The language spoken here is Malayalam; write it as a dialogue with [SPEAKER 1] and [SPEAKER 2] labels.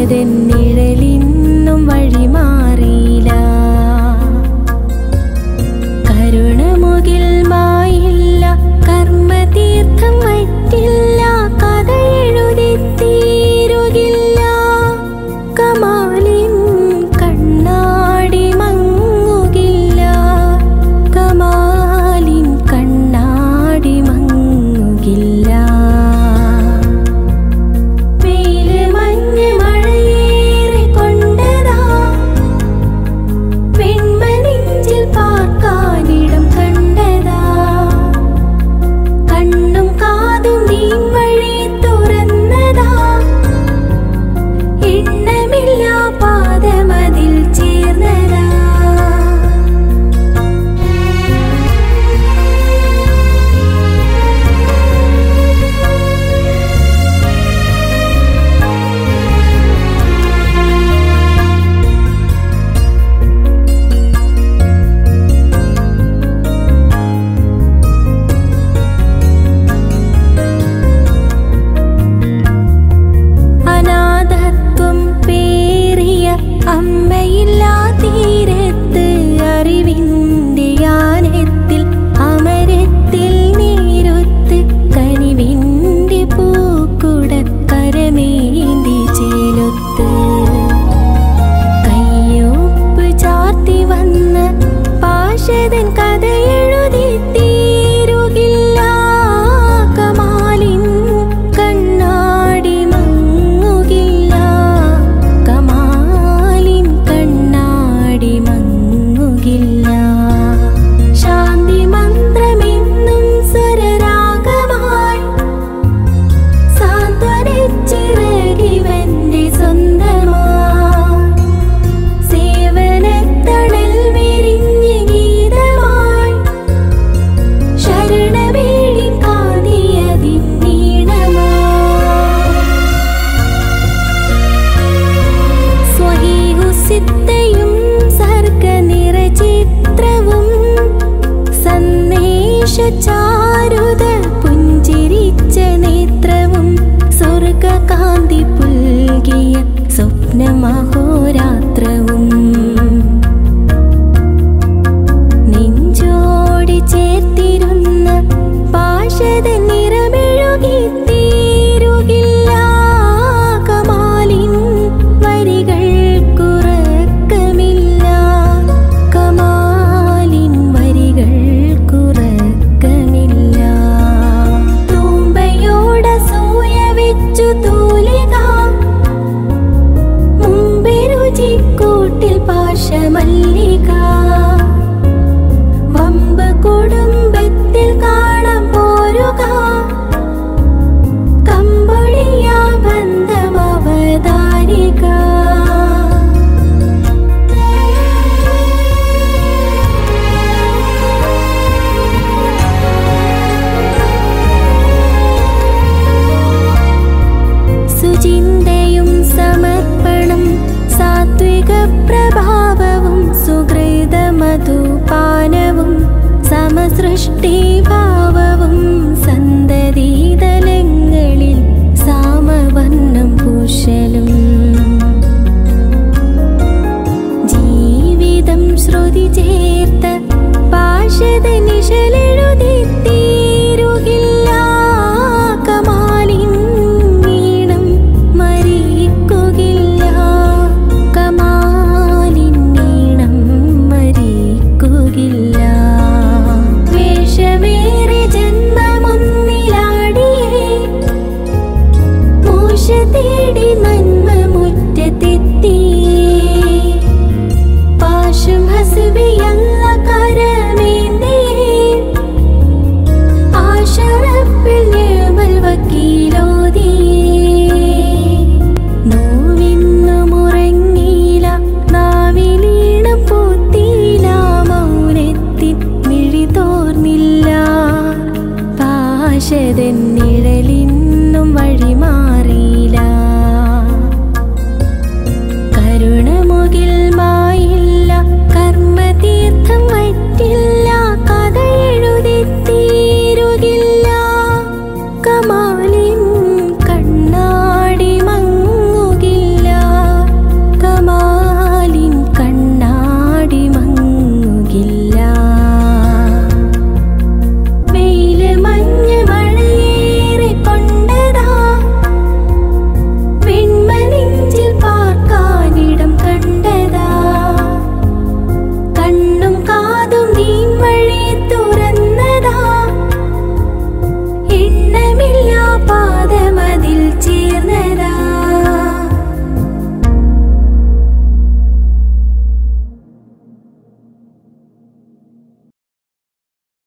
[SPEAKER 1] പാശതൻ നിഴലിന്നും വഴിമാറിയില്ല. കരുണമുകിൽ മായില്ല, കർമ്മതീർത്ഥം വറ്റില്ല, കഥ എഴുതി തീരുകില്ല. കമാലിൻ കണ്ണാടി മങ്ങുകില്ല, കമാലിൻ കണ്ണാടി മങ്ങുകില്ല. വെയില് മഞ്ഞ് മഴയേറി കൊണ്ടതാ, വെൺമനെഞ്ചിൽ പാർക്കാനിടം കണ്ടതാ. കണ്ണും കാതും നീൻ വഴി തുറന്നതാ, എണ്ണമില്ലാ പാദമതിൽ ചേർന്നതാ. അനാഥത്വം പേറിയ അമ്മയില്ലാ തീരത്ത്, അറിവിന്റെ യാനത്തിൽ അമരത്തിൽ നീരൊത്ത്, കനിവിന്റെ പൂക്കുട കരമേന്തി ചേലൊത്ത്. കയ്യൊപ്പ് ചാർത്തി വന്ന പാശതൻ കഥ എഴുതി തീരുകില്ല. കമാലിൻ കണ്ണാടി മങ്ങുകില്ല, കമാലിൻ കണ്ണാടി മങ്ങുകില്ല. ശാന്തി മന്ത്രമെന്നും സ്വരരാഗമായി സാന്ത്വനച്ചിറകിവന്റെ സ്വന്തമായി. സേവനത്തണൽ വിരിഞ്ഞ് ഗീതമായി, ശരണവേളി കാതിയതിൻ നീണമായി. സ്വഹീഹുസിത്തയും സർഗനിറചിത്രവും, സന്ദേശചാരുത പുഞ്ചിരിച്ച നേത്രവും, സ്വർഗകാന്തി പുൽകിയ സ്വപ്നമഹോരാത്രവും. നെഞ്ചോടി ചേർത്തിരുന്ന പാശതൻ നിറമെഴുകി തീരുകില്ല. കമാലിൻ വരികൾക്കുറക്കമില്ല, കമാലിൻ വരികൾക്കുറക്കമില്ല. തൂമ്പയോടസൂയ വെച്ചു തൂലിക, മുമ്പേ രുചിക്കൂട്ടിൽ പാശമല്ലിക. വമ്പ് കുടുംബത്തിൽ കാണാൻ പോരുക, കമ്പൊഴിയാ ബന്ധമവതാരിക. സുചിന്തയും സമർപ്പണം, സാത്വിക പ്രഭാവവും, സുഹൃതമധുപാനവും, സമസൃഷ്ടിഭാവവും, സന്തതിതലങ്ങളിൽ സാമവർണം പൂശലും. ജീവിതം ശ്രുതി ചേർത്ത പാശതൻ നിഴലെഴുതി തീരുകില്ല. കമാലിൻ ഈണം മരിക്കുകില്ല, കമാലിൻ ഈണം മരിക്കുകില്ല. വേഷമേറെ ജന്മമൊന്നിലാടിയേ, മൂശ തേടി നന്മ മുറ്റത്തെത്തിയേ. പാശം ഹസ്ബിയല്ല കരമേന്തിയേ, ആശറപ്പിൽ നിഴൽ വക്കീലോതിയേ. നോവിന്നുമുറങ്ങിയില്ല, നാവിലീണം പൂത്തിയില്ല, മൗനത്തിൽ മിഴി തോർന്നില്ല. പാശതൻ നിഴലിൻ